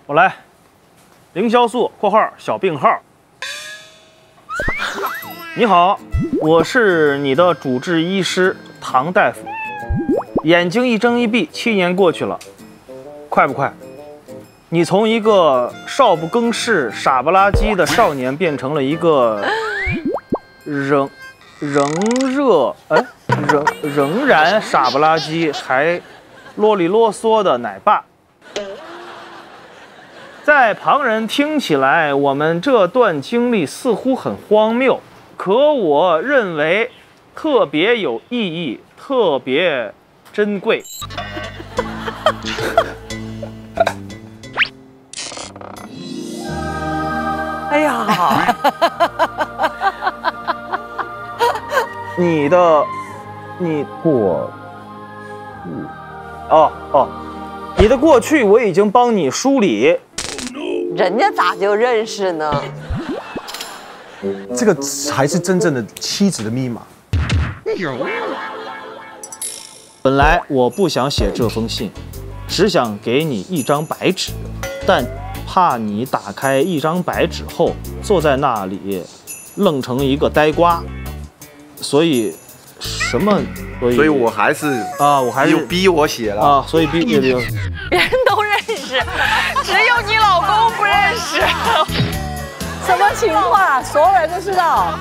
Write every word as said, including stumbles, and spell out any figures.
我来，凌潇肃（括号小病号）。你好，我是你的主治医师唐大夫。眼睛一睁一闭，七年过去了，快不快？你从一个少不更事、傻不拉几的少年，变成了一个仍仍热哎仍仍然傻不拉几还啰里啰嗦的奶爸。在旁人听起来，我们这段经历似乎很荒谬，可我认为特别有意义，特别珍贵。 哎呀， 你的，你过，哦哦，你的过去我已经帮你梳理。 人家咋就认识呢？ 这个才是真正的妻子的密码。 本来我不想写这封信，只想给你一张白纸，但怕你打开一张白纸后坐在那里愣成一个呆瓜，所以什么？所以所以我还是啊，我还是又逼我写了啊，所以逼逼逼。 别人都认识，只有你老公不认识。 什么情况？所有人都知道。